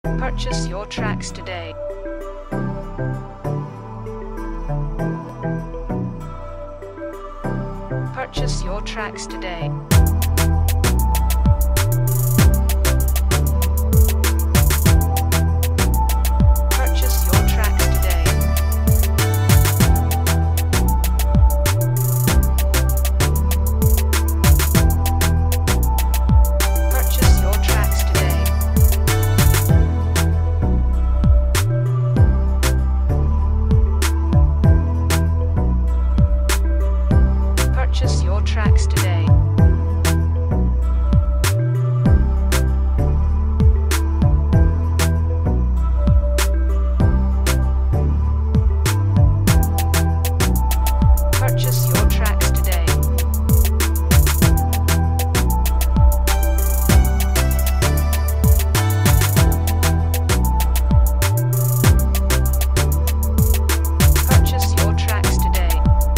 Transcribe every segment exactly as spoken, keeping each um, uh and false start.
Purchase your tracks today. Purchase your tracks today. Purchase your tracks today. Purchase your tracks today. Purchase your tracks today. Purchase your tracks today. Purchase your tracks today.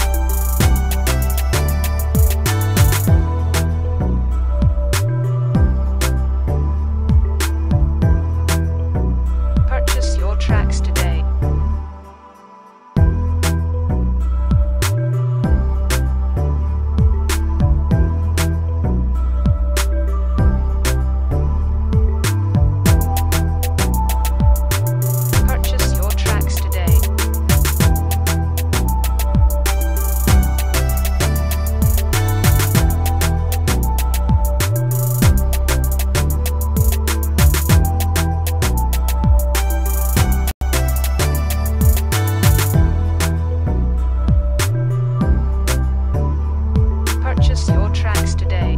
Purchase your tracks today. Purchase your tracks today. Purchase your tracks today.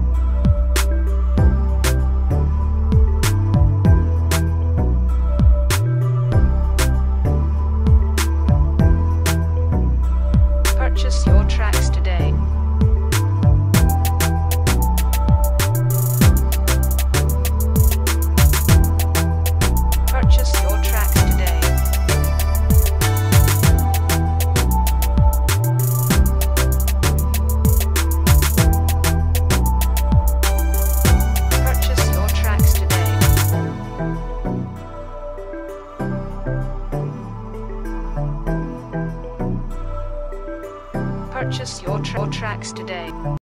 Purchase your tracks today. Purchase your tracks today. Purchase your tracks today. Purchase your tra- tracks today.